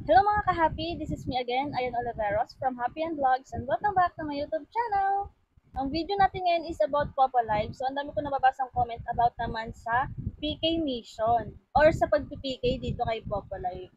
Hello mga ka-happy! This is me again, Ayan Oliveros from Happy and Vlogs, and welcome back to my YouTube channel! Ang video natin ngayon is about Popo Live. So, ang dami ko nababasang comment about naman sa PK mission or sa pag-PK dito kay Popo Live.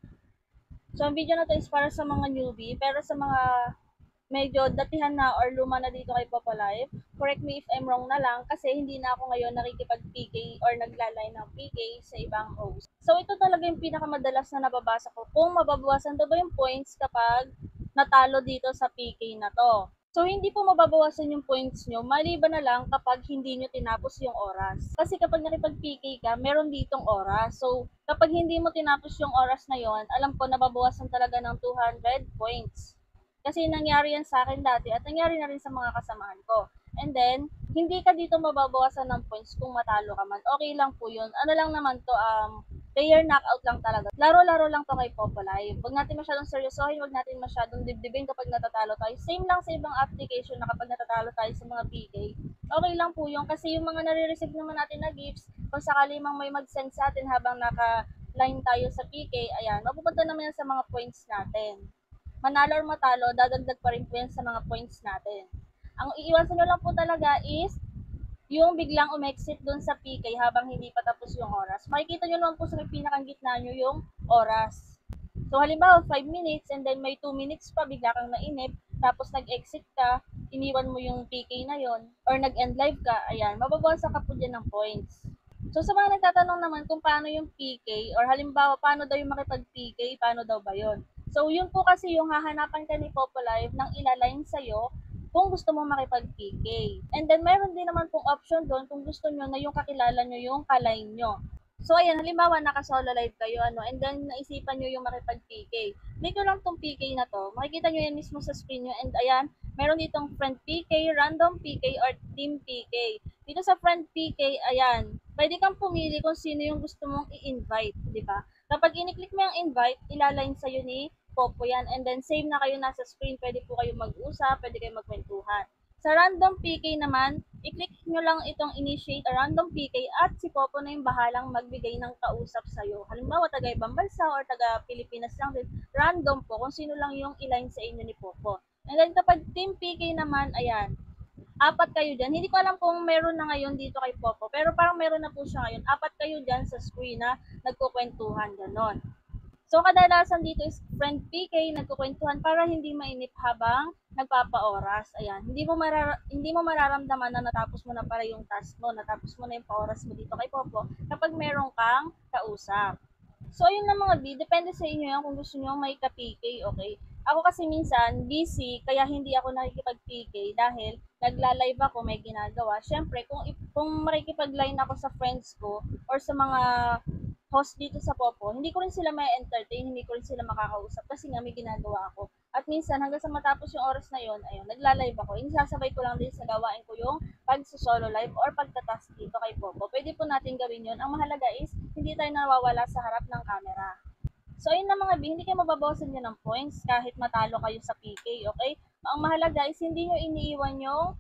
So, ang video na to is para sa mga newbie, pero sa mga medyo datihan na or luma na dito kay Popo Live, correct me if I'm wrong na lang kasi hindi na ako ngayon nakikipag-PK or naglalay ng PK sa ibang host. So ito talaga yung pinakamadalas na nababasa ko kung mababawasan daw ba yung points kapag natalo dito sa PK na to. So hindi po mababawasan yung points nyo maliban na lang kapag hindi nyo tinapos yung oras. Kasi kapag nakipag-PK ka, meron ditong oras. So kapag hindi mo tinapos yung oras na yon, alam ko nababawasan talaga ng 200 points. Kasi nangyari yan sa akin dati at nangyari na rin sa mga kasamahan ko. And then, hindi ka dito mababawasan ng points kung matalo ka man. Okay lang po yun. Ano lang naman to, player knockout lang talaga. Laro-laro lang to kay Popo Live. Huwag natin masyadong seryosohin, huwag natin masyadong dibdibin kapag natatalo tayo. Same lang sa ibang application na kapag natatalo tayo sa mga PK. Okay lang po yun kasi yung mga nare-receive naman natin na gifts, kung sakali mang may mag-send sa atin habang naka-line tayo sa PK, ayan, mapupunta naman yan sa mga points natin. Manalo or matalo, dadagdag pa rin po yan sa mga points natin. Ang iiwasan nyo lang po talaga is yung biglang umexit dun sa PK habang hindi pa tapos yung oras. Makikita nyo naman po sa pinakang gitna nyo yung oras. So halimbawa 5 minutes and then may 2 minutes pa bigla kang nainip tapos nag-exit ka, iniwan mo yung PK na yon or nag-end live ka, ayan, mababawasan ka po dyan ng points. So sa mga nagtatanong naman kung paano yung PK or halimbawa paano daw yung makipag-PK, paano daw ba yon? So yun po kasi yung hahanapan ka ni Popo Live ng ilaline sa'yo kung gusto mo makipag-PK. And then meron din naman pong option doon kung gusto nyo na yung kakilala nyo yung kaline nyo. So ayan, halimbawa naka-solo live kayo and then naisipan nyo yung makipag-PK. Click nyo lang tong PK na to. Makikita nyo yan mismo sa screen nyo and ayan, meron ditong friend PK, random PK, or team PK. Dito sa friend PK, ayan, pwede kang pumili kung sino yung gusto mong i-invite, di ba? Kapag ini-click mo yung invite, ilaline sa'yo ni Popo yan. And then same na kayo nasa screen, pwede po kayo mag-usap, pwede kayo magkwentuhan. Sa random PK naman, i-click nyo lang itong initiate a random PK at si Popo na yung bahalang magbigay ng kausap sa'yo. Halimbawa, taga ibang bansa or taga Pilipinas lang din, random po kung sino lang yung iline sa inyo ni Popo. And then kapag team PK naman, ayan, apat kayo dyan. Hindi ko alam kung meron na ngayon dito kay Popo, pero parang meron na po siya ngayon. Apat kayo dyan sa screen na nagkukwentuhan, ganon. So, kadalasan dito is friend PK, nagkukwentuhan para hindi mainip habang nagpapa-oras. Ayan, hindi mo mararamdaman na natapos mo na para yung task mo, natapos mo na yung pa-oras mo dito kay Popo kapag meron kang kausap. So, ayun lang mga B, depende sa inyo yan kung gusto nyo may ka-PK, okay? Ako kasi minsan, busy, kaya hindi ako nakikipag-PK dahil nagla-live ako, may ginagawa. Siyempre, kung makikipag-line ako sa friends ko or sa mga host dito sa Popo, hindi ko rin sila may entertain, hindi ko rin sila makakausap kasi nga may ginagawa ako. At minsan, hanggang sa matapos yung oras na yon, ayun, nagla-live ako. Inisasabay ko lang din sa gawain ko yung pag-solo live or pagtatask dito kay Popo. Pwede po natin gawin yon. Ang mahalaga is, hindi tayo nawawala sa harap ng camera. So, ayun na mga B, hindi kayo mababawasan nyo ng points kahit matalo kayo sa PK, okay? Ang mahalaga is hindi nyo iniiwan yung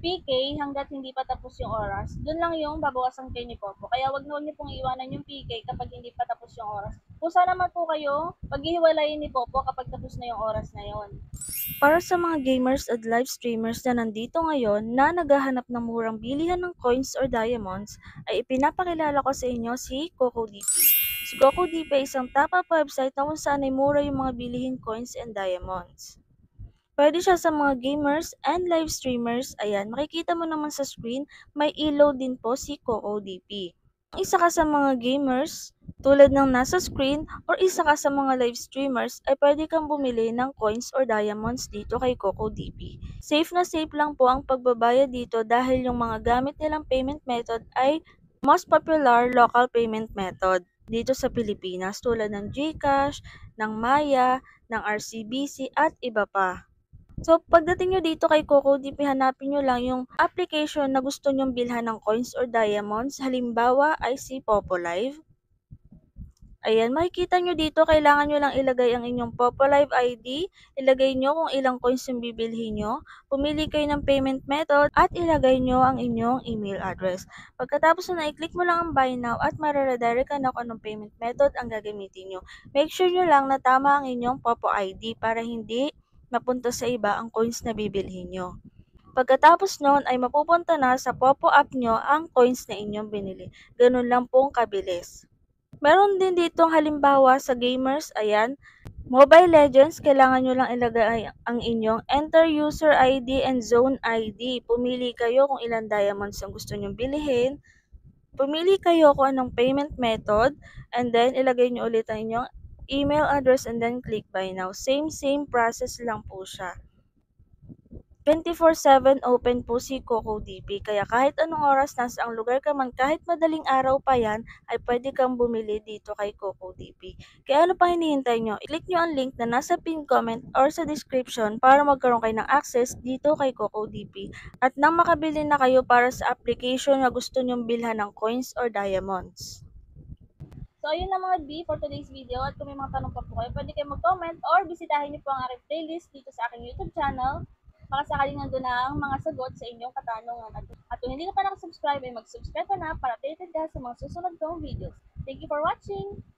PK hanggat hindi pa tapos yung oras. Doon lang yung babawasan kayo ni Popo. Kaya wag na wag niyo pong iwanan yung PK kapag hindi pa tapos yung oras. Kusa naman po kayo paghihiwalayin ni Popo kapag tapos na yung oras na yon. Para sa mga gamers at live streamers na nandito ngayon na naghahanap ng murang bilihan ng coins or diamonds, ay ipinapakilala ko sa inyo si CocoDP. Si CocoDP ay isang top-up website na kung saan ay mura yung mga bilihin coins and diamonds. Pwede siya sa mga gamers and live streamers. Ayan, makikita mo naman sa screen, may ilaw din po si CocoDP. Kung isa ka sa mga gamers, tulad ng nasa screen, or isa ka sa mga live streamers, ay pwede kang bumili ng coins or diamonds dito kay CocoDP. Safe na safe lang po ang pagbabayad dito dahil yung mga gamit nilang payment method ay most popular local payment method dito sa Pilipinas tulad ng GCash, ng Maya, ng RCBC at iba pa. So, pagdating nyo dito kay CocoDP, hanapin nyo lang yung application na gusto nyong bilhan ng coins or diamonds. Halimbawa ay si Popo Live. Ayan, makikita nyo dito, kailangan nyo lang ilagay ang inyong Popolive ID, ilagay nyo kung ilang coins yung bibilhin nyo, pumili kayo ng payment method, at ilagay nyo ang inyong email address. Pagkatapos na i-click mo lang ang buy now at mareredirect ka na kung anong payment method ang gagamitin nyo. Make sure nyo lang na tama ang inyong Popo ID para hindi mapunta sa iba ang coins na bibilhin nyo. Pagkatapos nun ay mapupunta na sa Popo app nyo ang coins na inyong binili. Ganun lang pong kabilis. Meron din ditong halimbawa sa gamers, ayan, Mobile Legends, kailangan nyo lang ilagay ang inyong Enter User ID and Zone ID. Pumili kayo kung ilang diamonds ang gusto nyong bilhin. Pumili kayo kung anong payment method, and then ilagay nyo ulit ang inyong email address and then click buy now. Same process lang po siya. 24/7 open po si CocoDP, kaya kahit anong oras nasa ang lugar ka man, kahit madaling araw pa yan, ay pwede kang bumili dito kay CocoDP. Kaya ano pa hinihintay nyo? I-click nyo ang link na nasa pin comment or sa description para magkaroon kayo ng access dito kay CocoDP. At nang makabili na kayo para sa application na gusto nyong bilhan ng coins or diamonds. So, ayun na mga B for today's video. At kung may mga tanong pa po kayo, pwede kayo mag-comment or bisitahin niyo po ang aking playlist dito sa aking YouTube channel. Baka sakaling nandun na ang mga sagot sa inyong katanungan. At kung hindi ka pa nakasubscribe, ay mag-subscribe ka na para updated ka sa mga susunod kong videos. Thank you for watching!